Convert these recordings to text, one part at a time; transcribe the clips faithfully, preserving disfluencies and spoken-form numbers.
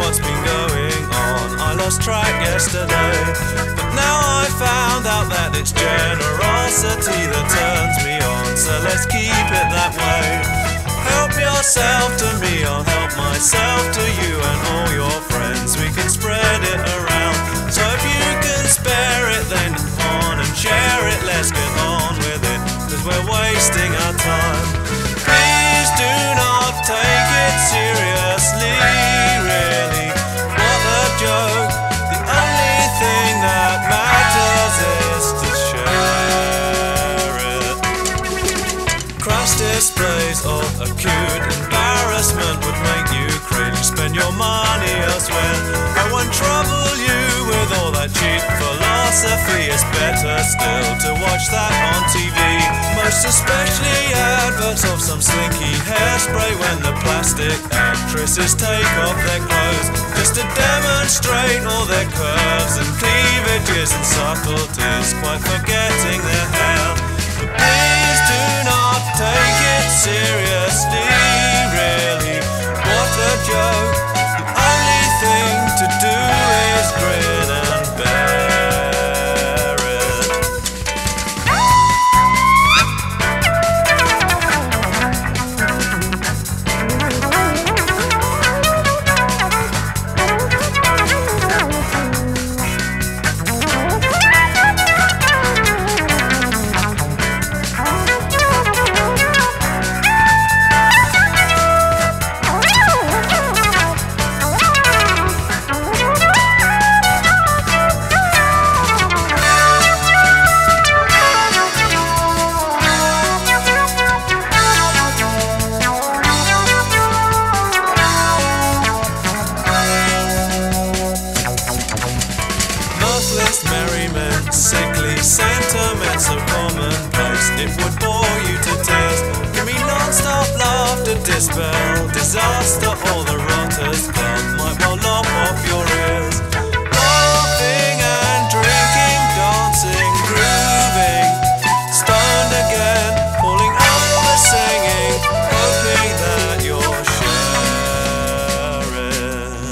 what's been going on. I lost track yesterday, but now I found out that it's generosity that turns me on. So let's keep it that way. Help yourself to me, I'll help myself to you and all your friends. We can spread it around. So if you can spare it, then come on and share it. Let's get on with it, cause we're wasting our time. Please do not take it seriously, really. What a joke. The only thing that matters is to share it. Crash displays of acute embarrassment would make you cringe. Spend your money elsewhere. I won't trouble you with all that cheap philosophy. It's better still to watch that on T V. Most especially adverts of some slinky hairspray when the plastic actresses take off their clothes, just to demonstrate all their curves and cleavages and subtleties, quite forgetting their hair. But please do not take it seriously, really. What a joke. The only thing to do is grin and bear it. Merriment, sickly sentiments so commonplace, it would bore you to tears. Give me non-stop laughter, dispel disaster. All the rotters club might well lop off your ears. Laughing and drinking, dancing, grooving, stoned again, falling over, singing, hoping that you're sharing.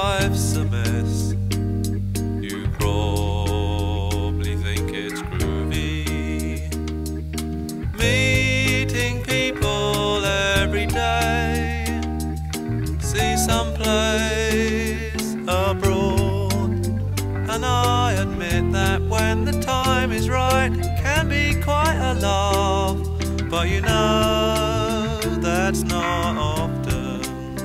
life's a mess. You probably think it's groovy, meeting people every day, see some place abroad. And I admit that when the time is right, it can be quite a laugh. But you know that's not often.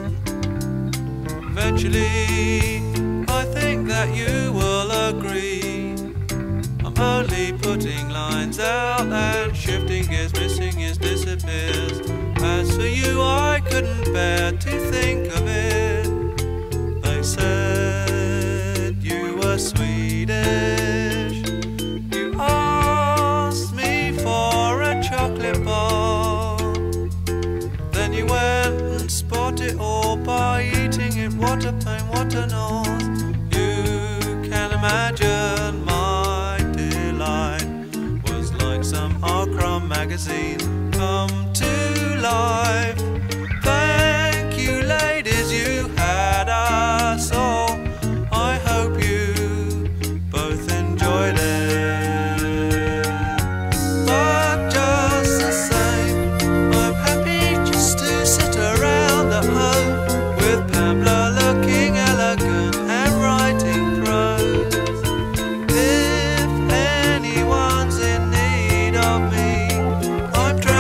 Eventually, I think that you will agree, I'm only putting lines out and shifting gears, missing his disappears. As for you, I couldn't bear to think of it. They said you were Swedish. You asked me for a chocolate bar, then you went and spot it all by eating it. What a pain, what an oath. You can imagine my delight was like some R-Crumb magazine come to life. Thank you, ladies, you had us all. I hope you both enjoyed it. But just the same, I'm happy just to sit around at home with Pamela looking elegant and writing prose. If anyone's in need of me, I'm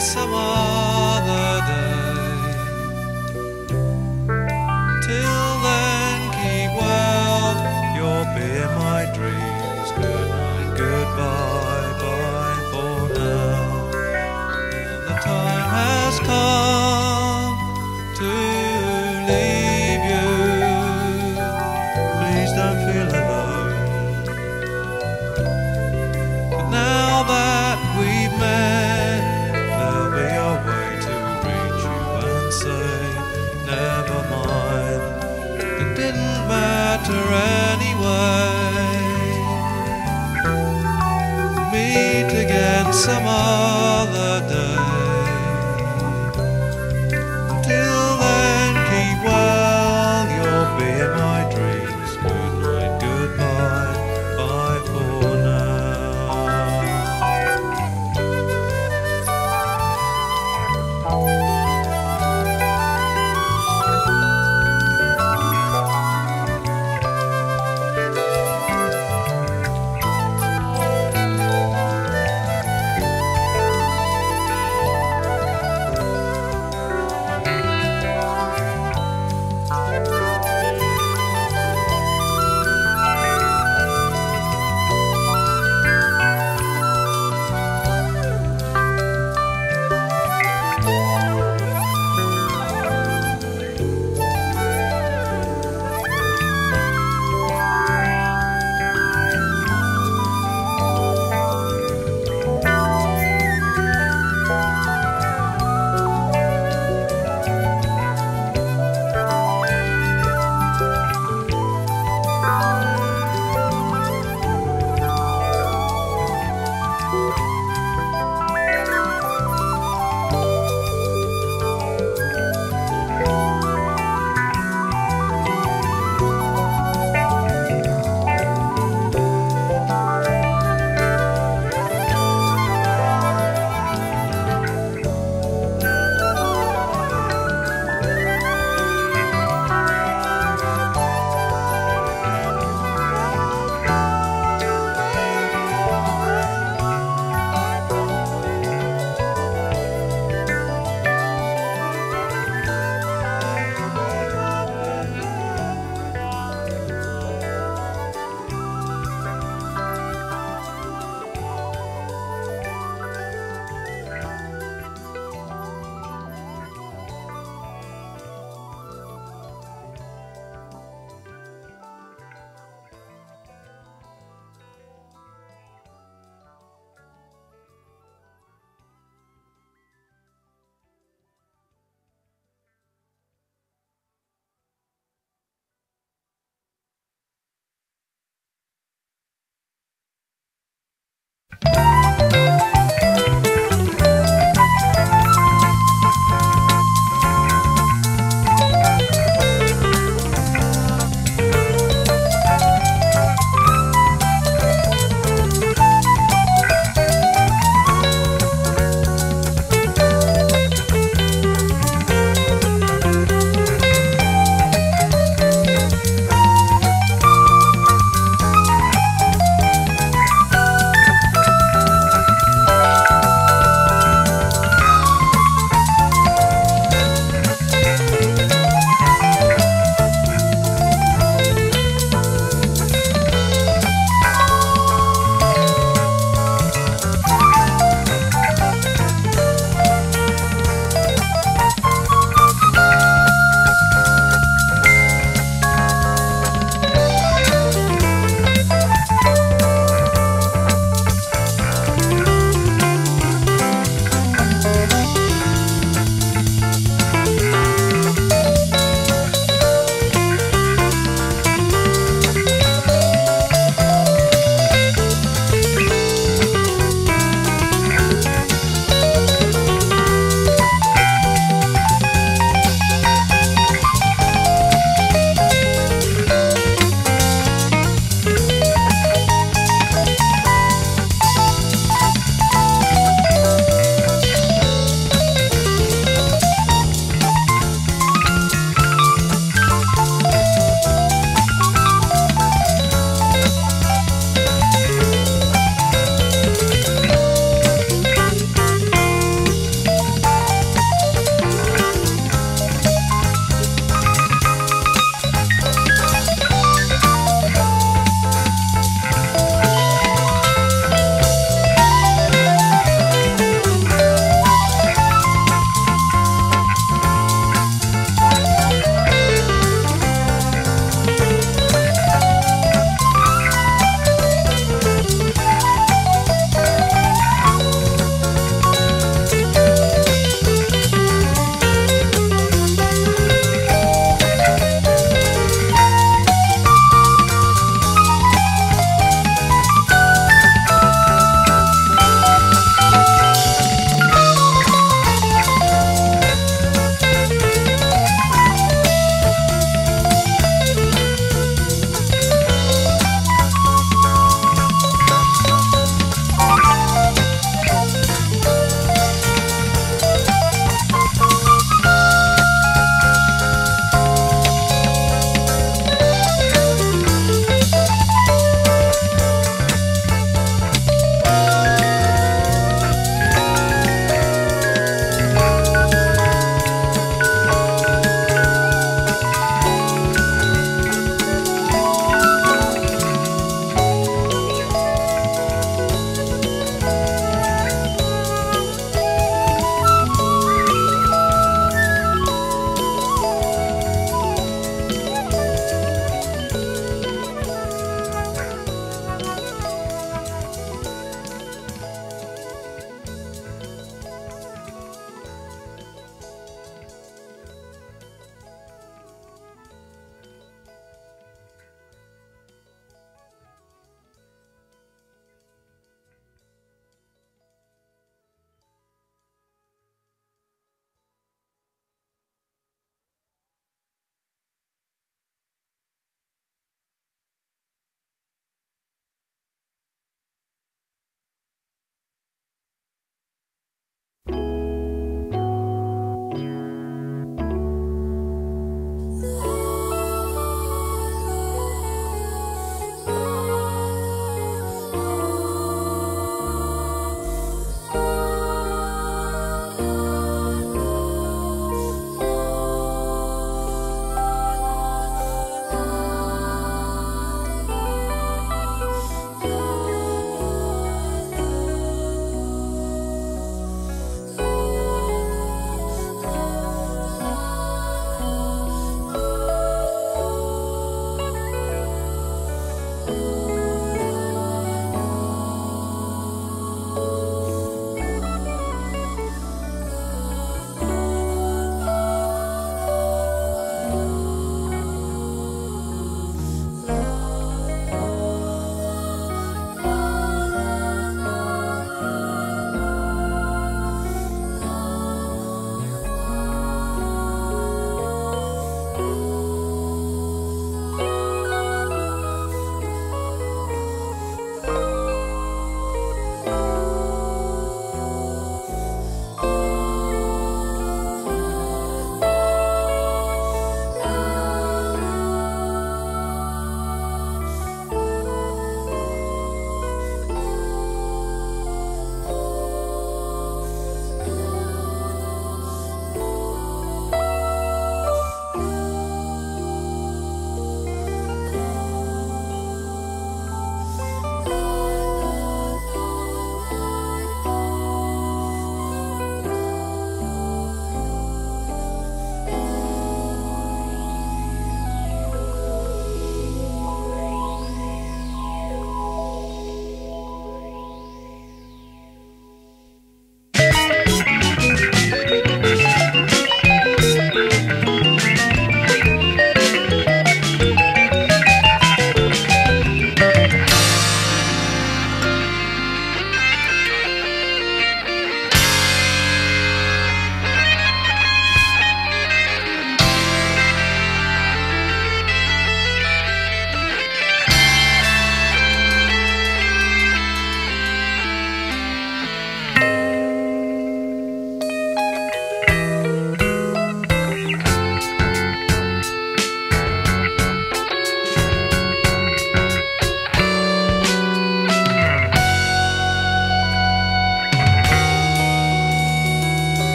some other day. Till then, keep well, you'll be in my dreams. Good night, goodbye, bye for now. The time has come to leave you. Please don't feel alone. But now that we've met, there'll be a way to reach you and say, never mind, it didn't matter anyway. Meet again some other day. Till then, keep well, you'll be in my dreams. Good night, goodbye, bye for now.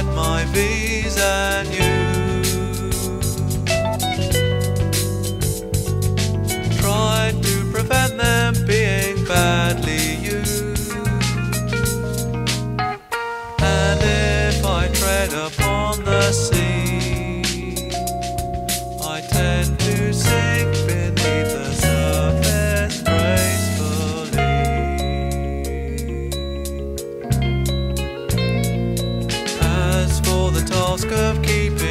at my V's and U's. Tried to prevent them being badly used. And if I tread upon the sea, I tend to sink beneath the surface gracefully. As for the task of keeping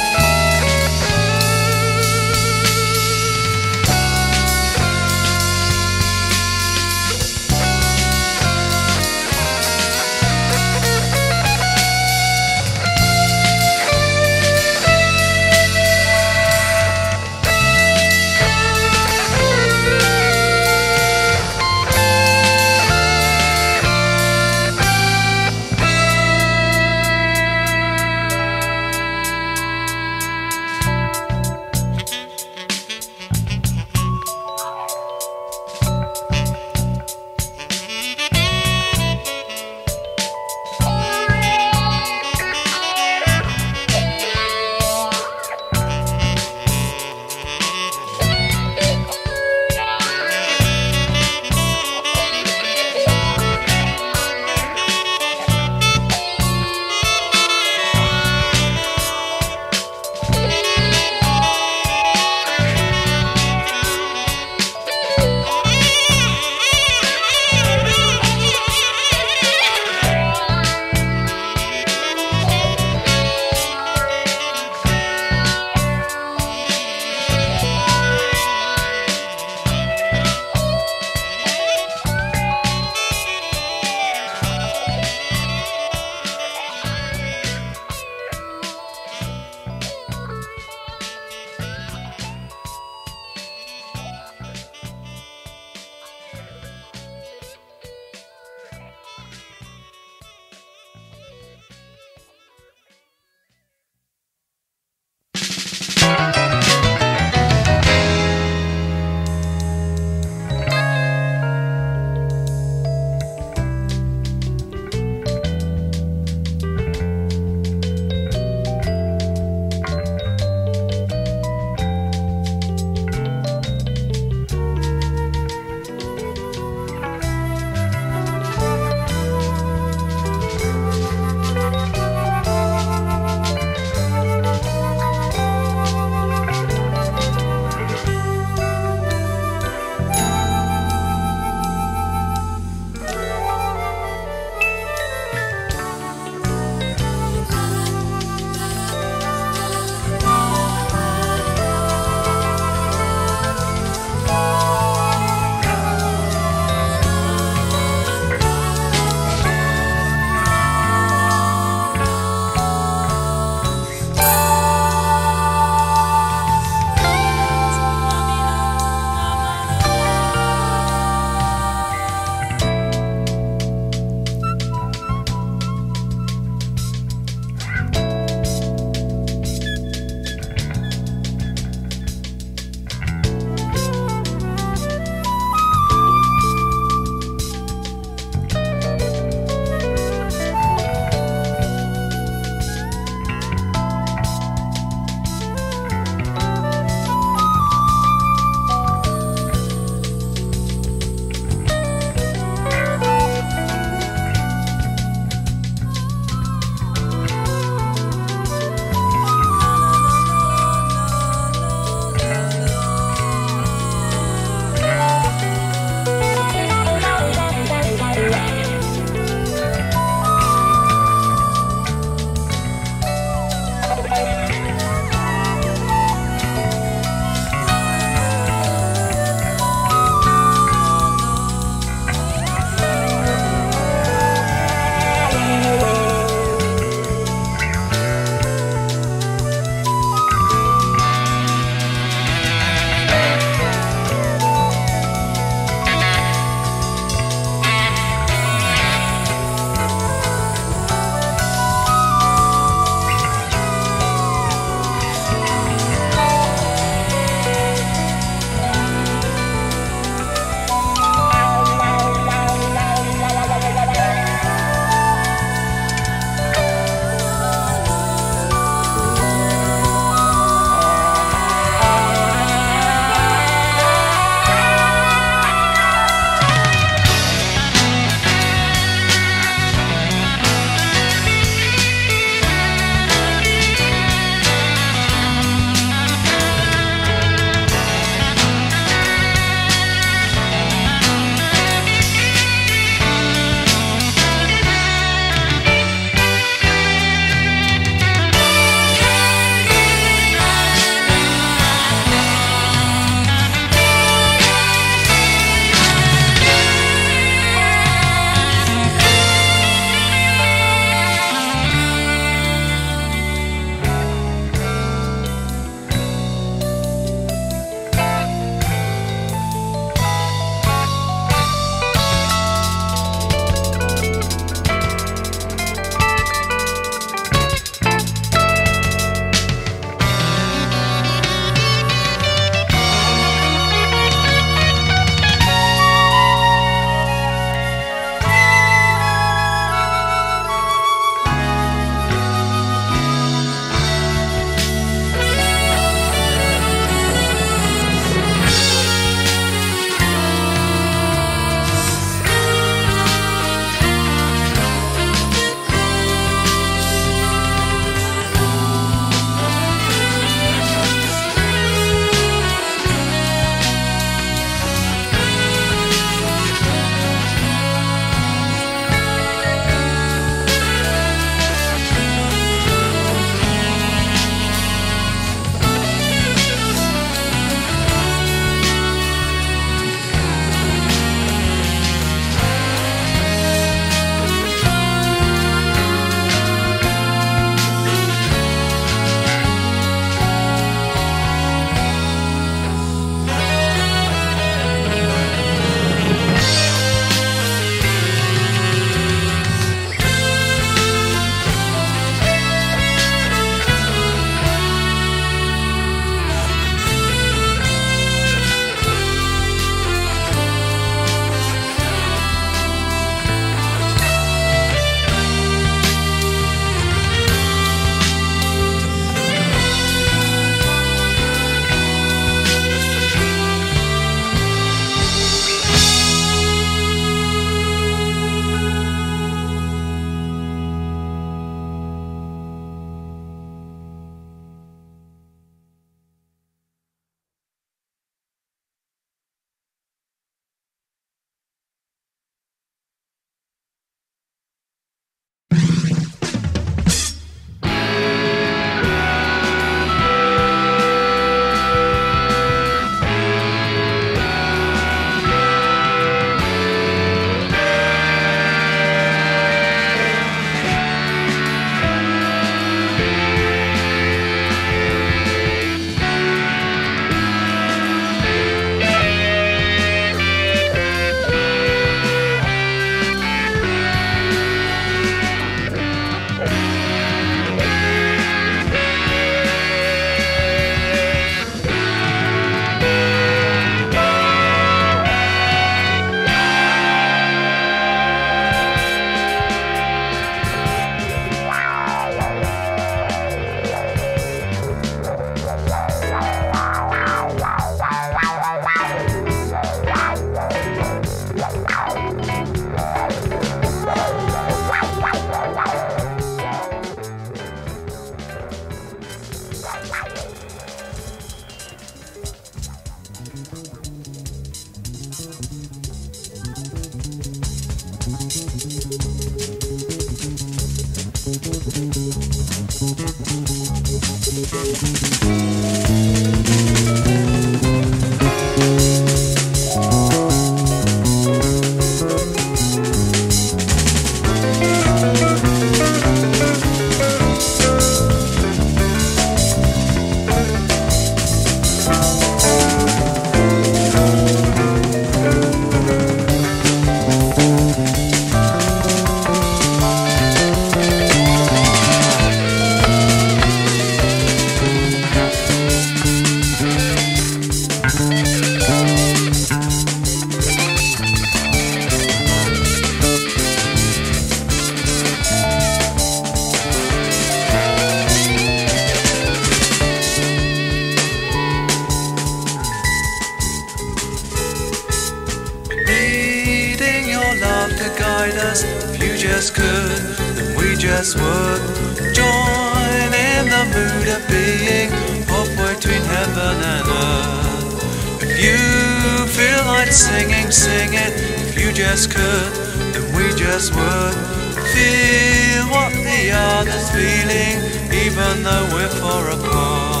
could, then we just would join in the mood of being halfway between heaven and earth. If you feel like singing, sing it. If you just could, then we just would feel what the other's feeling, even though we're far apart.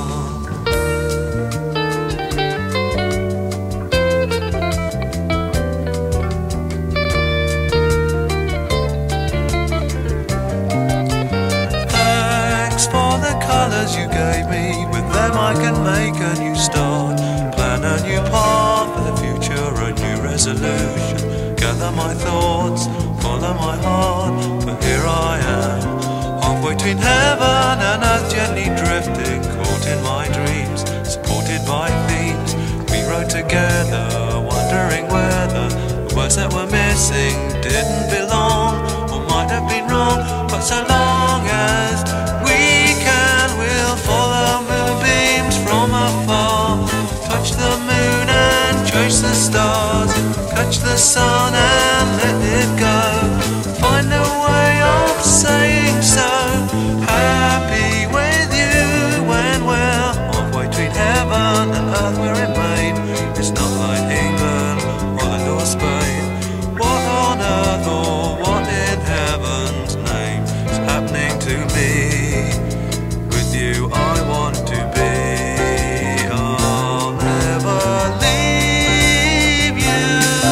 Colours you gave me, with them I can make a new start, plan a new path for the future, a new resolution, gather my thoughts, follow my heart, for here I am, halfway between heaven and earth, gently drifting, caught in my dreams, supported by themes we wrote together, wondering whether the words that were missing didn't belong, or might have been wrong, but so long as we can, we'll follow moonbeams from afar, touch the moon and chase the stars, catch the sun and let it go, find a way of saying so, happy with you when we're halfway between heaven and earth. We remain, it's not like England, Holland or Spain. What on earth or what in heaven's name is happening to me? You I want to be, I'll never leave you.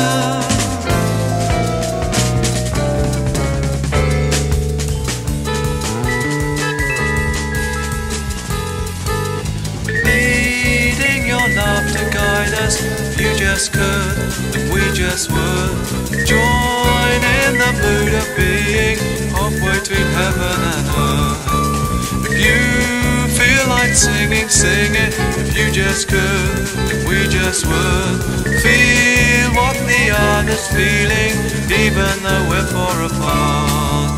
Needing your love to guide us, if you just could, then we just would join in the mood of being halfway between heaven and earth. If you feel like singing, sing it. If you just could, then we just would feel what the other's feeling, even though we're far apart.